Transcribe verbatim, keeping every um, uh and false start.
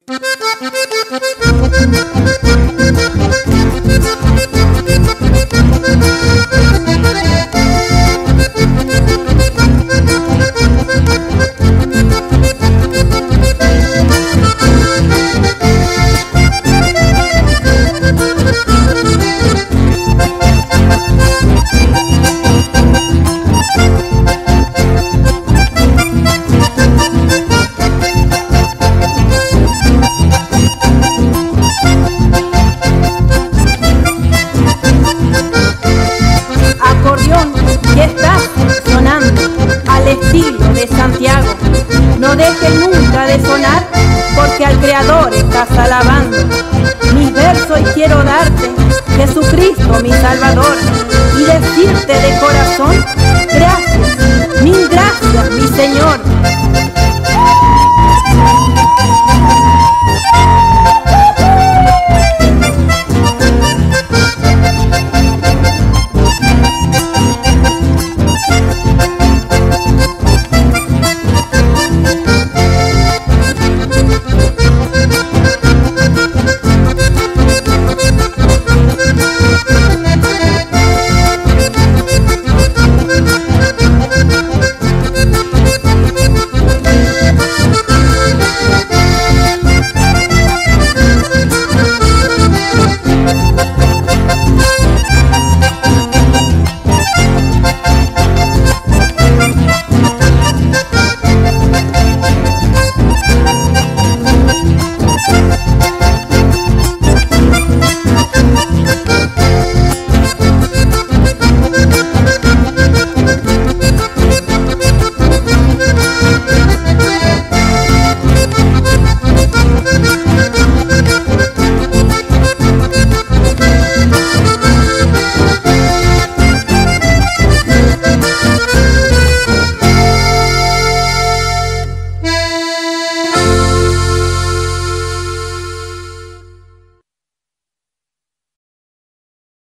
Que estás sonando al estilo de Santiago, no dejes nunca de sonar, porque al Creador estás alabando. Mis versos y quiero darte, Jesucristo mi Salvador, y decirte de corazón, gracias, mil gracias mi Señor.